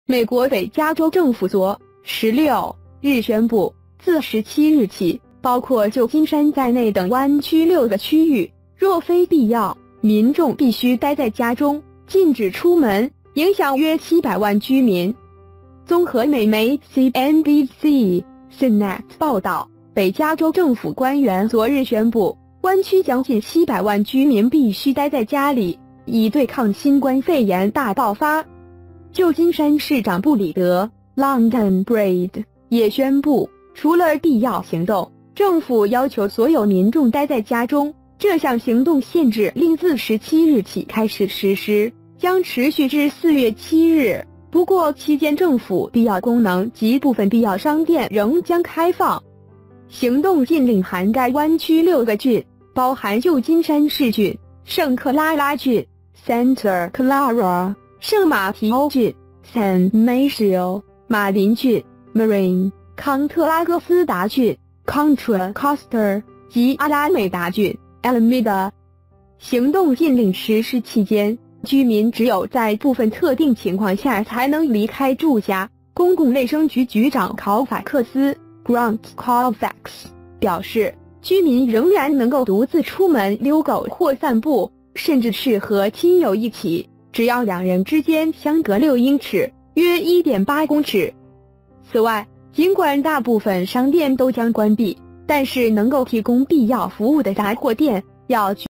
美国北加州政府昨16日宣布，自17日起，包括旧金山在内等湾区6个区域，若非必要，民众必须待在家中，禁止出门，影响约700万居民。综合美媒 CNBC、CNET 报道，北加州政府官员昨日宣布，湾区将近700万居民必须待在家里，以对抗新冠肺炎大爆发。旧金山市长布里德 London Breed 也宣布，除了必要行动，政府要求所有民众待在家中。这项行动限制令自17日起开始实施，将持续至4月7日。不过期间政府必要功能及部分必要商店仍将开放。行动禁令涵盖湾区6个郡，包含旧金山市郡、圣克拉拉郡、Santa Clara、圣马提欧郡、San Mateo、马林郡、Marin、康特拉戈斯达郡、Contra Costa 及阿拉美达郡、Alameda。行动禁令实施期间，居民只有在部分特定情况下才能离开住家。公共卫生局局长考法克斯 Grant Colfax 表示，居民仍然能够独自出门遛狗或散步，甚至是和亲友一起，只要2人之间相隔6英尺，约 1.8公尺。此外，尽管大部分商店都将关闭，但是能够提供必要服务的杂货店要